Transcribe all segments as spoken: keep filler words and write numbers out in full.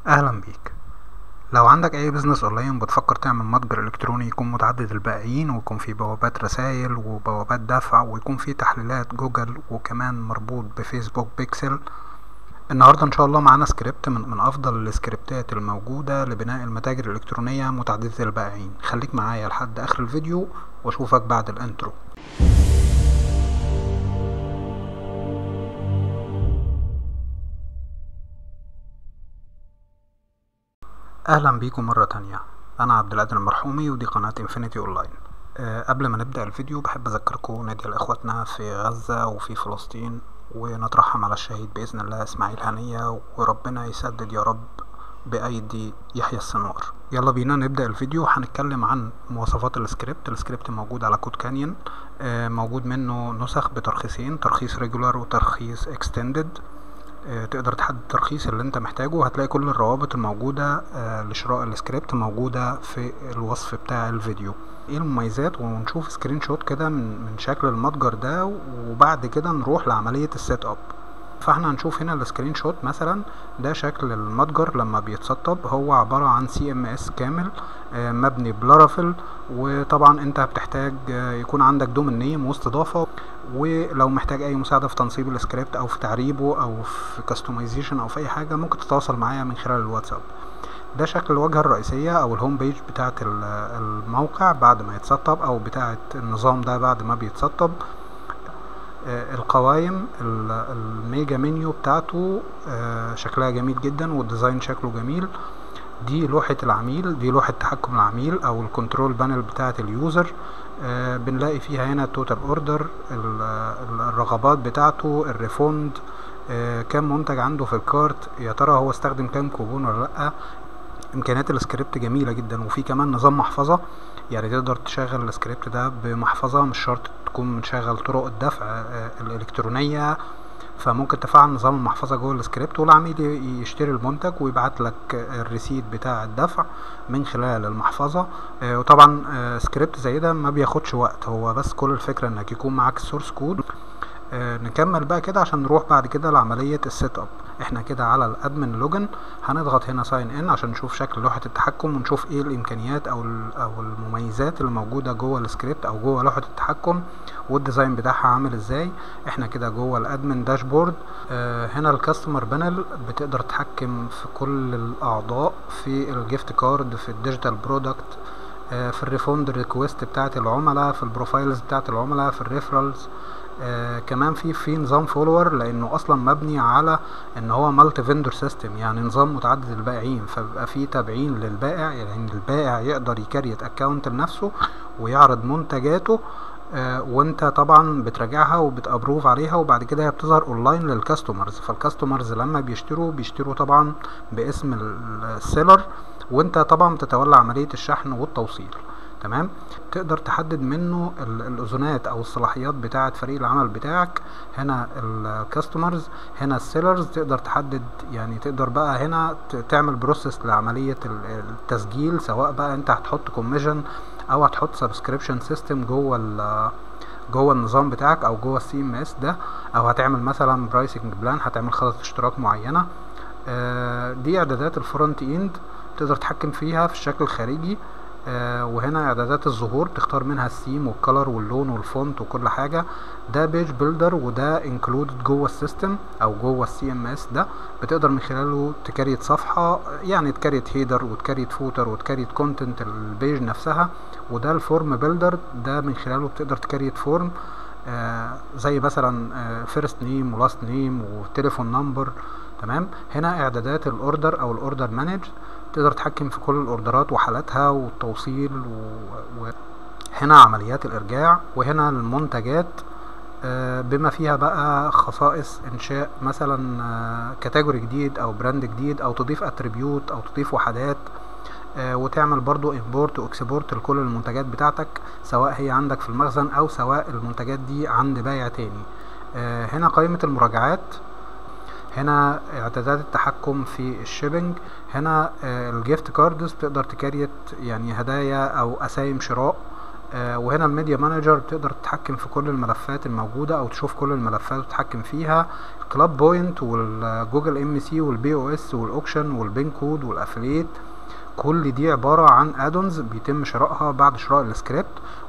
اهلا بيك. لو عندك اي بزنس اونلاين بتفكر تعمل متجر الكتروني يكون متعدد البائعين ويكون فيه بوابات رسائل وبوابات دفع ويكون فيه تحليلات جوجل وكمان مربوط بفيسبوك بيكسل. النهارده ان شاء الله معانا سكريبت من, من افضل السكريبتات الموجودة لبناء المتاجر الالكترونية متعددة البائعين. خليك معايا لحد اخر الفيديو واشوفك بعد الانترو. اهلا بيكم مرة تانية. انا عبد القادر المرحومي ودي قناة انفينيتي اونلاين. أه قبل ما نبدأ الفيديو بحب اذكركم ندعي لاخواتنا في غزة وفي فلسطين ونترحم على الشهيد باذن الله اسماعيل هنية وربنا يسدد يا رب بايدي يحيى السنوار. يلا بينا نبدأ الفيديو. هنتكلم عن مواصفات السكريبت. السكريبت موجود على كود كانيون. أه موجود منه نسخ بترخيصين، ترخيص ريجولار وترخيص اكستندد. تقدر تحدد الترخيص اللي انت محتاجه. هتلاقي كل الروابط الموجودة لشراء السكريبت موجودة في الوصف بتاع الفيديو. ايه المميزات؟ ونشوف سكرين شوت كده من من شكل المتجر ده وبعد كده نروح لعملية السيت اب. فاحنا هنشوف هنا السكرين شوت مثلا. ده شكل المتجر لما بيتسطب. هو عبارة عن سي ام اس كامل مبني بلارافيل، وطبعا انت بتحتاج يكون عندك دومين نيم واستضافة. ولو محتاج اي مساعدة في تنصيب السكريبت او في تعريبه او في كاستمايزيشن او في اي حاجة ممكن تتواصل معايا من خلال الواتساب. ده شكل الواجهة الرئيسية او الهوم بيج بتاعة الموقع بعد ما يتسطب او بتاعة النظام ده بعد ما بيتسطب. القوائم الميجا منيو بتاعته شكلها جميل جدا والديزاين شكله جميل. دي لوحة العميل، دي لوحة تحكم العميل او الكنترول بانل بتاعة اليوزر. آه بنلاقي فيها هنا التوتال اوردر، الرغبات بتاعته، الريفوند، آه كام منتج عنده في الكارت، يا ترى هو استخدم كام كوبون ولا لا. امكانيات السكريبت جميلة جدا وفي كمان نظام محفظة، يعني تقدر تشغل السكريبت ده بمحفظة، مش شرط تكون مشغل طرق الدفع آه الالكترونية. فممكن تفعل نظام المحفظة جوه السكريبت والعميل يشتري المنتج ويبعت لك الريسيت بتاع الدفع من خلال المحفظة. وطبعا سكريبت زي ده ما بياخدش وقت، هو بس كل الفكرة انك يكون معاك السورس كود. نكمل بقى كده عشان نروح بعد كده لعملية السيت اب. احنا كده على الادمن لوجن، هنضغط هنا ساين ان عشان نشوف شكل لوحة التحكم ونشوف ايه الامكانيات او او المميزات اللي موجودة جوه السكريبت او جوه لوحة التحكم والديزاين بتاعها عامل ازاي. احنا كده جوه الادمن داشبورد. اه هنا الكاستمر بانل، بتقدر تتحكم في كل الاعضاء، في الجيفت كارد، في الديجيتال برودكت، اه في الريفوند ريكويست بتاعت العملاء، في البروفايلز بتاعت العملاء، في الريفرالز. آه كمان في في نظام فولور، لانه اصلا مبني على ان هو مالتي فيندور سيستم، يعني نظام متعدد البائعين، فبيبقى فيه تابعين للبائع، يعني البائع يقدر يكريت اكونت لنفسه ويعرض منتجاته. آه وانت طبعا بتراجعها وبتابروف عليها وبعد كده هي بتظهر اونلاين للكاستمرز. فالكاستمرز لما بيشتروا بيشتروا طبعا باسم السيلر، وانت طبعا بتتولى عملية الشحن والتوصيل. تمام. تقدر تحدد منه الاذونات او الصلاحيات بتاعه فريق العمل بتاعك. هنا الكاستمرز، هنا السيلرز. تقدر تحدد، يعني تقدر بقى هنا تعمل بروسيس لعمليه التسجيل، سواء بقى انت هتحط كوميشن او هتحط سبسكريبشن سيستم جوه جوه النظام بتاعك او جوه السي ام اس ده، او هتعمل مثلا برايسنج بلان، هتعمل خطط اشتراك معينه. آه دي اعدادات الفرونت اند، تقدر تتحكم فيها في الشكل الخارجي. آه وهنا اعدادات الظهور، تختار منها الثيم والكلر واللون والفونت وكل حاجه. ده بيج بيلدر وده انكلودد جوه السيستم او جوه السي ام اس ده، بتقدر من خلاله تكريت صفحه، يعني تكريت هيدر وتكريت فوتر وتكريت كونتنت البيج نفسها. وده الفورم بيلدر، ده من خلاله بتقدر تكريت فورم آه زي مثلا فيرست نيم ولاست نيم وتليفون نمبر. تمام. هنا اعدادات الاوردر او الاوردر مانج، تقدر تتحكم في كل الاوردرات وحالاتها والتوصيل و... و... هنا عمليات الارجاع، وهنا المنتجات بما فيها بقى خصائص انشاء مثلا كاتيجوري جديد او براند جديد، او تضيف اتريبيوت او تضيف وحدات، وتعمل برضو امبورت واكسبورت لكل المنتجات بتاعتك، سواء هي عندك في المخزن او سواء المنتجات دي عند بايع تاني. هنا قائمة المراجعات، هنا اعدادات التحكم في الشيبنج، هنا الجيفت كاردز، تقدر تكريت يعني هدايا او اسايم شراء. آه وهنا الميديا مانجر بتقدر تتحكم في كل الملفات الموجودة او تشوف كل الملفات وتتحكم فيها. كلاب بوينت والجوجل ام سي والبي او اس والاوكشن والبين كود والافليت، كل دي عبارة عن ادونز بيتم شرائها بعد شراء السكريبت،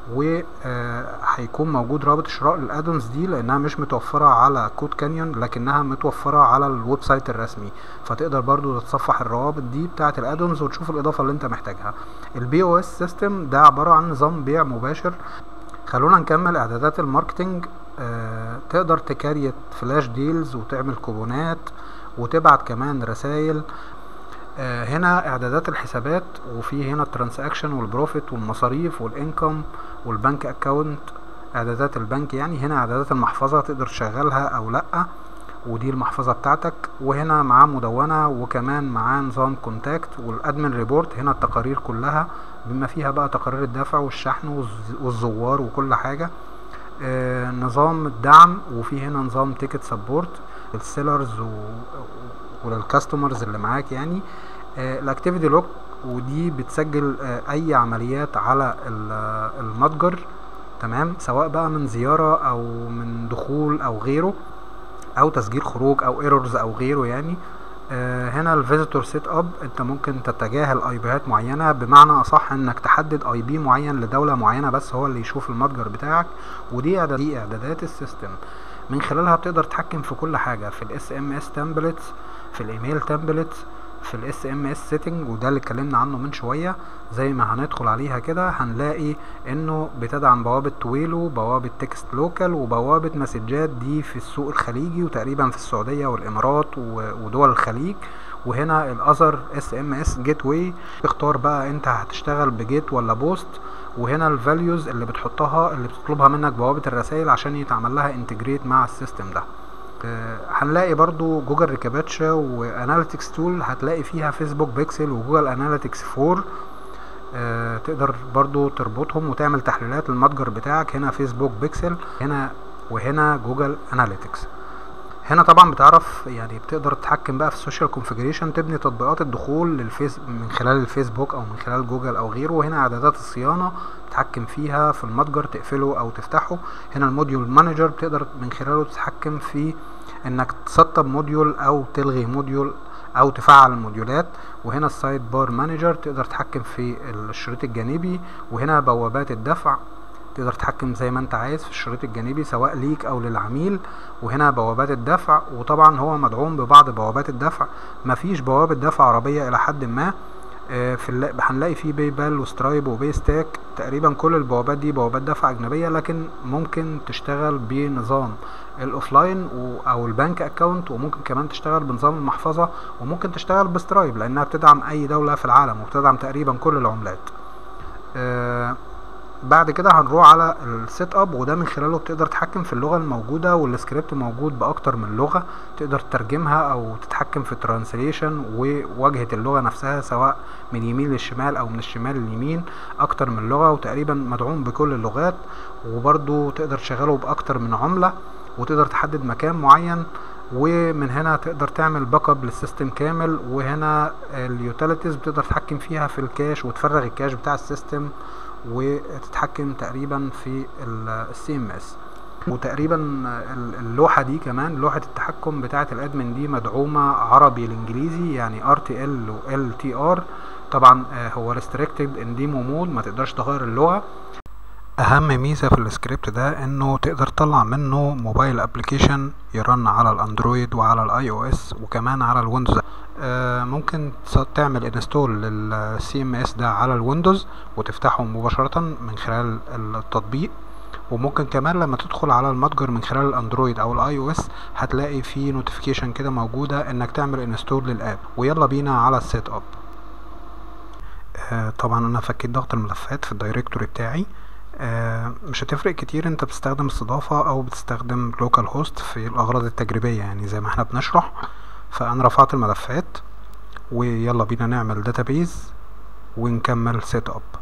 وهيكون موجود رابط شراء الادونز دي لانها مش متوفرة على كود كانيون لكنها متوفرة على الويب سايت الرسمي، فتقدر برضو تتصفح الروابط دي بتاعة الادونز وتشوف الاضافة اللي انت محتاجها. البي او اس سيستم ده عبارة عن نظام بيع مباشر. خلونا نكمل اعدادات الماركتينج. آه تقدر تكريت فلاش ديلز وتعمل كوبونات وتبعت كمان رسائل. آه هنا اعدادات الحسابات، وفي هنا الترانساكشن والبروفيت والمصاريف والانكم والبنك اكاونت، اعدادات البنك يعني. هنا اعدادات المحفظة تقدر تشغلها او لا، ودي المحفظة بتاعتك. وهنا معاه مدونة وكمان معاه نظام كونتاكت والادمن ريبورت. هنا التقارير كلها بما فيها بقى تقارير الدفع والشحن والزوار وكل حاجة. آه نظام الدعم، وفي هنا نظام تيكت سبورت للسيلرز وللكاستمرز اللي معاك يعني. آه الاكتيفيتي لوك، ودي بتسجل آه اي عمليات على المتجر، تمام، سواء بقى من زيارة او من دخول او غيره، او تسجيل خروج او ايرورز او غيره يعني. آه هنا الفيزيتور سيت اب، انت ممكن تتجاهل اي بيات معينه، بمعنى اصح انك تحدد اي بي معين لدوله معينه بس هو اللي يشوف المتجر بتاعك. ودي إعداد دي اعدادات السيستم، من خلالها بتقدر تتحكم في كل حاجه، في الاس ام اس تمبلتس، في الايميل تمبلتس، في الاس ام اس سيتنج، وده اللي اتكلمنا عنه من شويه. زي ما هندخل عليها كده هنلاقي انه بتدعم بوابه تويلو، بوابه تكست لوكال، وبوابه مسجات دي في السوق الخليجي وتقريبا في السعوديه والامارات ودول الخليج. وهنا الاذر اس ام اس جيت واي، اختار بقى انت هتشتغل بجيت ولا بوست. وهنا الفاليوز اللي بتحطها اللي بتطلبها منك بوابه الرسائل عشان يتعمل لها انتجريت مع السيستم ده. أه هنلاقي برضو جوجل ريكابتشا واناليتكس تول، هتلاقي فيها فيسبوك بيكسل وجوجل اناليتكس فور. أه تقدر برضو تربطهم وتعمل تحليلات للمتجر بتاعك. هنا فيسبوك بيكسل، هنا وهنا جوجل اناليتكس. هنا طبعا بتعرف يعني بتقدر تتحكم بقى في السوشيال كونفيجريشن، تبني تطبيقات الدخول للفيس من خلال الفيسبوك او من خلال جوجل او غيره. وهنا اعدادات الصيانه تتحكم فيها في المتجر، تقفله او تفتحه. هنا الموديول مانجر، بتقدر من خلاله تتحكم في انك تسطب موديول او تلغي موديول او تفعل الموديولات. وهنا السايد بار مانجر، تقدر تتحكم في الشريط الجانبي. وهنا بوابات الدفع، تقدر تتحكم زي ما انت عايز في الشريط الجانبي سواء ليك او للعميل. وهنا بوابات الدفع، وطبعا هو مدعوم ببعض بوابات الدفع، مفيش بوابة دفع عربية الى حد ما. اه في هنلاقي فيه باي بال وسترايب وباي ستاك، تقريبا كل البوابات دي بوابات دفع اجنبية، لكن ممكن تشتغل بنظام الاوفلاين او البنك اكاونت، وممكن كمان تشتغل بنظام المحفظة، وممكن تشتغل بسترايب لانها بتدعم اي دولة في العالم وبتدعم تقريبا كل العملات. اه بعد كده هنروح على السيت اب، وده من خلاله بتقدر تتحكم في اللغه الموجوده، والسكريبت موجود باكتر من لغه، تقدر تترجمها او تتحكم في الترانسليشن وواجهه اللغه نفسها سواء من يمين للشمال او من الشمال لليمين، اكتر من لغه، وتقريبا مدعوم بكل اللغات. وبرضو تقدر تشغله باكتر من عمله، وتقدر تحدد مكان معين، ومن هنا تقدر تعمل باك اب للسيستم كامل. وهنا اليوتيليتيز بتقدر تتحكم فيها في الكاش وتفرغ الكاش بتاع السيستم، وتتحكم تقريبا في السي ام اس. وتقريبا اللوحة دي كمان لوحة التحكم بتاعة الادمن دي مدعومة عربي الانجليزي، يعني ار تي ال و ال تي ار. طبعا هو ريستريكتد ان ديمو مود، ما تقدرش تغير اللغة. اهم ميزة في السكريبت ده انه تقدر تطلع منه موبايل ابليكيشن يرن على الاندرويد وعلى الاي او اس وكمان على الويندوز. آه ممكن تعمل انستول للسي ام اس ده على الويندوز وتفتحه مباشرة من خلال التطبيق. وممكن كمان لما تدخل على المتجر من خلال الاندرويد او الاي او اس هتلاقي في نوتيفيكيشن كده موجودة انك تعمل انستول للاب. ويلا بينا على السيت اب. آه طبعا انا فكيت ضغط الملفات في الدايركتوري بتاعي. آه مش هتفرق كتير انت بتستخدم استضافة او بتستخدم لوكال هوست في الاغراض التجريبية يعني زي ما احنا بنشرح. فانا رفعت الملفات، ويلا بينا نعمل داتابيز ونكمل سيت اب.